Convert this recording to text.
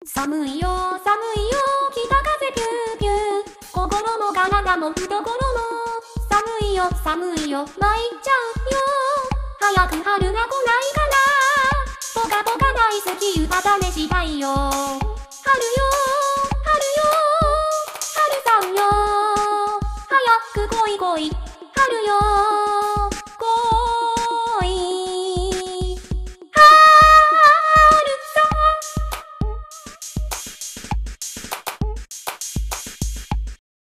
寒いよ寒いよ北風ピューピュー、心も体も懐も寒いよ寒いよ参っちゃうよ、早く春が来ないかな、ポカポカ大好き歌種したいよ、春よ